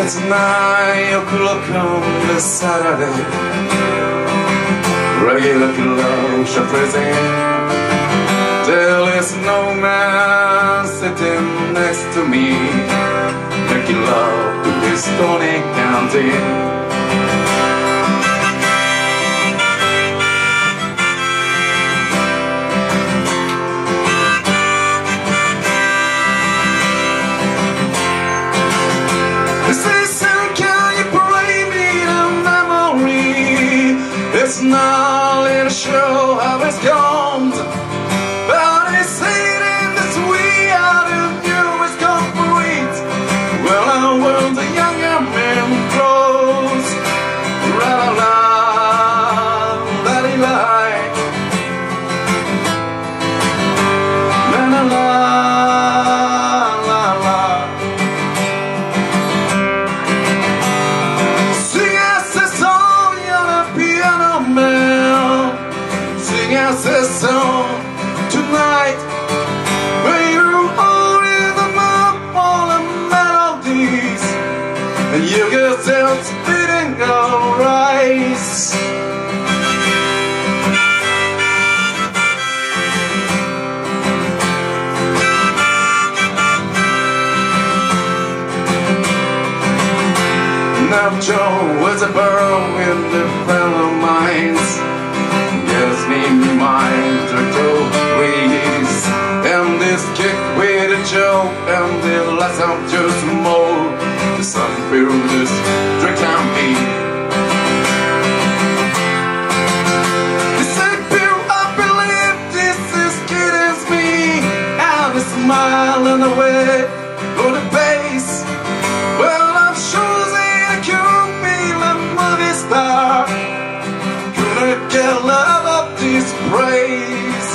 It's 9 o'clock on the Saturday. Regular love shall present. There is no man sitting next to me, making love to his stony canteen. It's not a show how it's gone, but it's saying this we are the newest complete. Well, I was a younger man close, la la la, la la la, la la la la. Sing us a song, you're a piano man. Sing us a song tonight. When you're holding them up all the melodies, and you get yourself spitting alright. Now Joe was a burrow in the friend of mines. Yes, me mind to go please. And this kick with a joke and the last of just more. The sun filled this drink on me. This is pure, I believe this is kidding me. And the smiling away for the face. Well, I'm sure couldn't get love of this praise.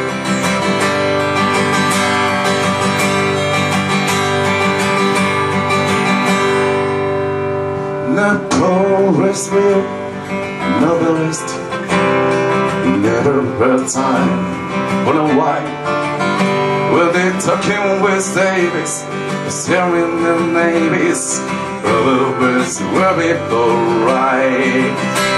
Now chorus real novelist, never heard time for a while. Well, they talking with Davis, staring the navies. Brothers will be alright.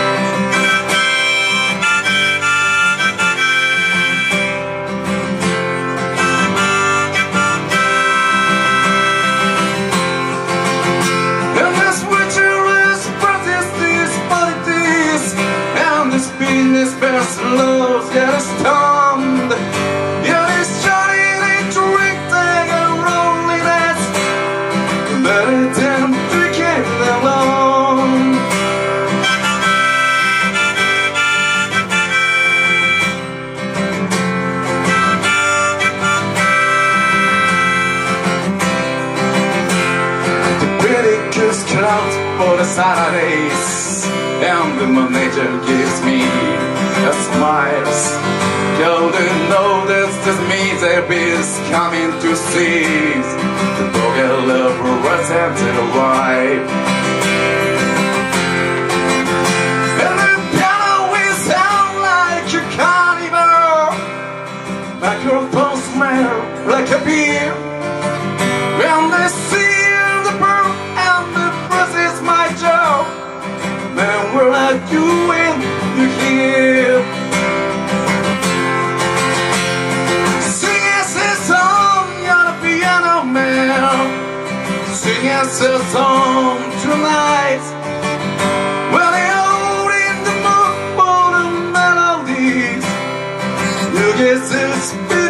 And this winter is these politics, and this business best loves get stunned. Yeah, it's Johnny, they drink, they get loneliness, but it didn't alone. The criticals count for the Saturdays, and the manager gives me a smile. Golden notice this means a is coming to see. The dog I love represented a wife. And the piano will sound like a carnival. Microphones smell like a beer. When they see the bird and the first is my job, then we're like you when you hear. Sing us a song tonight. Well, they're holding the mood for the melodies. You get to spit